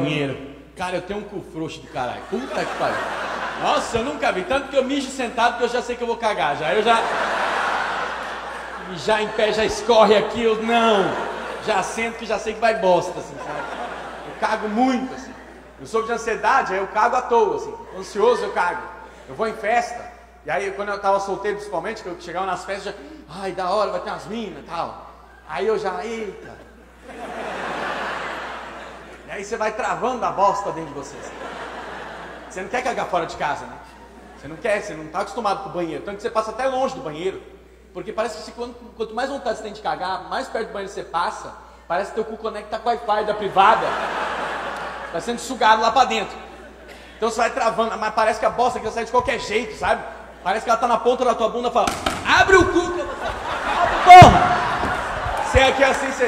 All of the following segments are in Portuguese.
banheiro. Cara, eu tenho um cu frouxo do caralho. Puta que pariu. Nossa, eu nunca vi. Tanto que eu mijo sentado que eu já sei que eu vou cagar. Mijar em pé já escorre aqui, eu não. Já sento que já sei que vai bosta, assim, sabe? Eu cago muito, assim. Eu sou de ansiedade, aí eu cago à toa, assim. Ansioso eu cago. Eu vou em festa. E aí, quando eu tava solteiro, principalmente, que eu chegava nas festas, ai, da hora, vai ter umas minas e tal. Aí eu já, eita. E aí você vai travando a bosta dentro de você. Assim. Você não quer cagar fora de casa, né? Você não quer, você não tá acostumado com o banheiro. Tanto que você passa até longe do banheiro. Porque parece que quanto mais vontade você tem de cagar, mais perto do banheiro você passa, parece que teu cu conecta com a Wi-Fi da privada. Tá sendo sugado lá pra dentro. Então você vai travando, mas parece que a bosta aqui sai de qualquer jeito, sabe? Parece que ela tá na ponta da tua bunda e fala, abre o cu que eu vou falar. Abre, porra! Você aqui assim, você...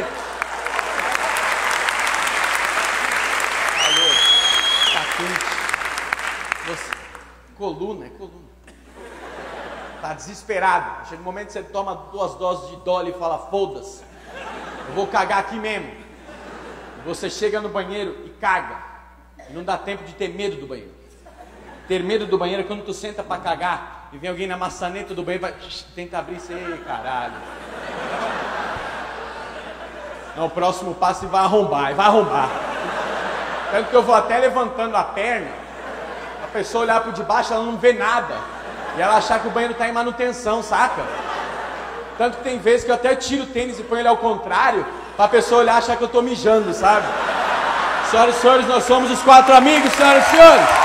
Alô, tá quente. Você... Coluna, é coluna. Tá desesperado. Chega um momento que você toma 2 doses de Dolly e fala, foda-se. Eu vou cagar aqui mesmo. E você chega no banheiro e caga. E não dá tempo de ter medo do banheiro. Ter medo do banheiro é quando tu senta pra cagar e vem alguém na maçaneta do banheiro e vai... Tenta abrir isso aí, caralho. Não, o próximo passo vai arrombar, vai arrombar. Tanto que eu vou até levantando a perna, a pessoa olhar por debaixo, ela não vê nada. E ela achar que o banheiro tá em manutenção, saca? Tanto que tem vezes que eu até tiro o tênis e ponho ele ao contrário, pra pessoa olhar e achar que eu tô mijando, sabe? Senhoras e senhores, nós somos os 4 amigos, senhoras e senhores!